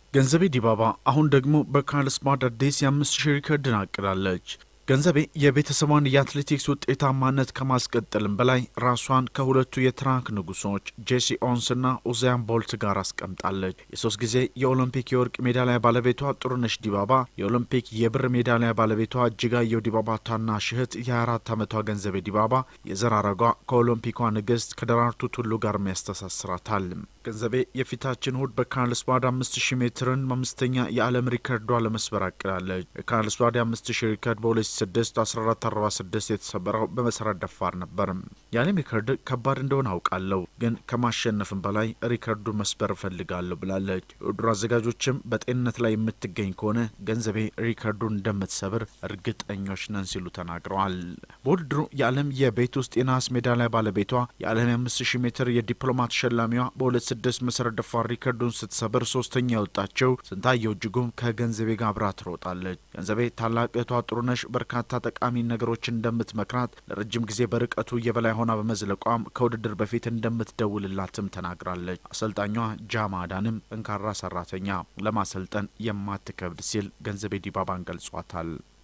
ገንዘቤ ዲባባ አሁን ደግሞ በካርልስባድ አዲስ የ5000 ሪከርድን አቅዳለች። ገንዘቤ የቤተሰቧን የአትሌቲክስ ውጤታማነት ከማስቀጠልም በላይ ራሷን ከሁለቱ የትራክ ንጉሶች ጄሲ ኦውንስና ኡዛይን ቦልት ጋር አስቀምጣለች። የ3 ጊዜ የኦሎምፒክ የወርቅ ሜዳሊያ ባለቤቷ ጥሩነሽ ዲባባ፣ የኦሎምፒክ የብር ሜዳሊያ ባለቤቷ እጅጋየሁ ዲባባ ታናሽ እህት የ24 ዓመቷ ገንዘቤ ዲባባ የዘር ሐረጓ ከኦሎምፒኳ ንግስት ከደራርቱ ቱሉ ጋር ያስተሳስራታል። ገንዘቤ የፊታችን እሁድ በካርልስባድ 5000 ሜትርን አምስተኛ የዓለም ሪከርዷ ለመስበር አቅዳለች። የካርልስባድ 5000 ሪከርድ በ2006 የተሰበረው በመሰረት ደፋር ነበር። የዓለም ሪከርድ ከባድ እንደሆነ አውቃለሁ፣ ግን ከማሸነፍም በላይ ሪከርዱ መስበር እፈልጋለሁ ብላለች። የውድድሩ አዘጋጆችም በጤንነት ላይ የምትገኝ ከሆነ ገንዘቤ ሪከርዱን እንደምትሰብር እርግጠኞች ነን ሲሉ ተናግረዋል። በውድድሩ የዓለም የቤት ውስጥ የነሐስ ሜዳሊያ ባለቤቷ የዓለም 5000 ሜትር የዲፕሎማት ሸላሚዋ በ2006 መሰረት ደፋር ሪከርዱን ስትሰብር ሶስተኛ የወጣቸው ስንታየው እጅጉም ከገንዘቤ ጋር አብራ ትሮጣለች። ገንዘቤ ታላቅ እህቷ ጥሩነሽ በርካታ ጠቃሚ ነገሮችን እንደምትመክራት፣ ለረጅም ጊዜ በርቀቱ የበላይ ሆና በመዝለቋም ከውድድር በፊት እንደምትደውልላትም ተናግራለች። አሰልጣኟ ጃማዳንም ጠንካራ ሰራተኛ፣ ለማሰልጠን የማትከብድ ሲል ገንዘቤ ዲባባን ገልጿታል።